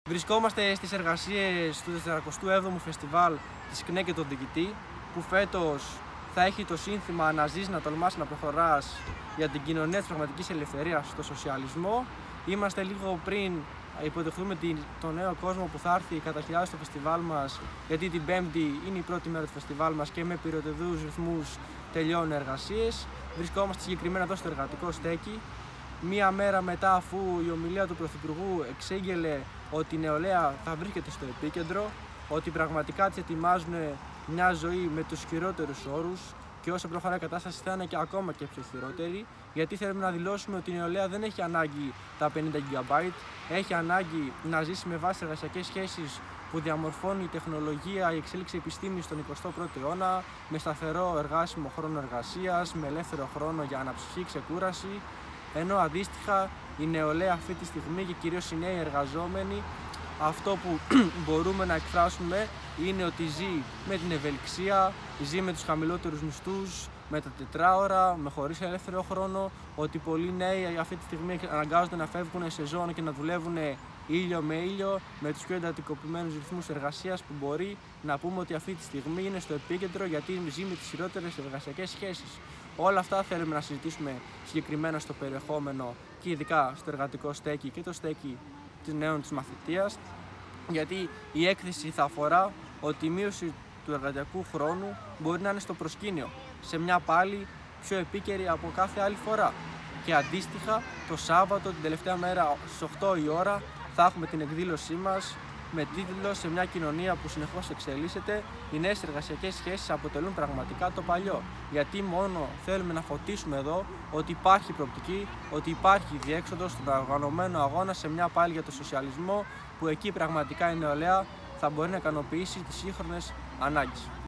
Βρισκόμαστε στις εργασίες του 47ου Φεστιβάλ της ΚΝΕ και τον Διοικητή, που φέτος θα έχει το σύνθημα «Να ζεις, να τολμάς, να προχωράς» για την κοινωνία της πραγματικής ελευθερίας στο σοσιαλισμό. Είμαστε λίγο πριν υποδεχθούμε τον νέο κόσμο που θα έρθει κατά χιλιάδες στο φεστιβάλ μας, γιατί την Πέμπτη είναι η πρώτη μέρα του φεστιβάλ μας και με πυροτεδούς ρυθμούς τελειώνουν εργασίες. Βρισκόμαστε συγκεκριμένα εδώ στο εργατικό στέκι, μία μέρα μετά αφού η ομιλία του Πρωθυπουργού εξήγηλε ότι η νεολαία θα βρίσκεται στο επίκεντρο, ότι πραγματικά της ετοιμάζουν μια ζωή με τους χειρότερους όρους και όσο προχωράει η κατάσταση θα είναι και ακόμα και πιο χειρότερη, γιατί θέλουμε να δηλώσουμε ότι η νεολαία δεν έχει ανάγκη τα 50 GB, έχει ανάγκη να ζήσει με βάση εργασιακές σχέσεις που διαμορφώνει η τεχνολογία, η εξέλιξη επιστήμης στον 21ο αιώνα, με σταθερό εργάσιμο χρόνο εργασίας, με ελεύθερο χρόνο για αναψυχή, ξεκούραση, ενώ αντίστοιχα η νεολαία αυτή τη στιγμή και κυρίως οι νέοι εργαζόμενοι, αυτό που μπορούμε να εκφράσουμε είναι ότι ζει με την ευελιξία, ζει με τους χαμηλότερους μισθούς, με τα τετράωρα, με χωρίς ελεύθερο χρόνο, ότι πολλοί νέοι αυτή τη στιγμή αναγκάζονται να φεύγουν σε ζώνη και να δουλεύουν ήλιο με ήλιο, με τους πιο εντατικοποιημένους ρυθμούς εργασίας, που μπορεί να πούμε ότι αυτή τη στιγμή είναι στο επίκεντρο γιατί ζει με τις χειρότερες εργασιακές σχέσεις. Όλα αυτά θέλουμε να συζητήσουμε συγκεκριμένα στο περιεχόμενο και ειδικά στο εργατικό στέκι και το στέκι της νέων της μαθητείας, γιατί η έκθεση θα αφορά ότι η μείωση του εργατικού χρόνου μπορεί να είναι στο προσκήνιο, σε μια πάλι πιο επίκαιρη από κάθε άλλη φορά. Και αντίστοιχα το Σάββατο, την τελευταία μέρα στις 8 η ώρα, θα έχουμε την εκδήλωσή μας με τίτλο «Σε μια κοινωνία που συνεχώς εξελίσσεται, οι νέες εργασιακές σχέσεις αποτελούν πραγματικά το παλιό». Γιατί μόνο θέλουμε να φωτίσουμε εδώ ότι υπάρχει προοπτική, ότι υπάρχει διέξοδος στον οργανωμένο αγώνα σε μια πάλι για το σοσιαλισμό, που εκεί πραγματικά η νεολαία θα μπορεί να ικανοποιήσει τις σύγχρονες ανάγκες.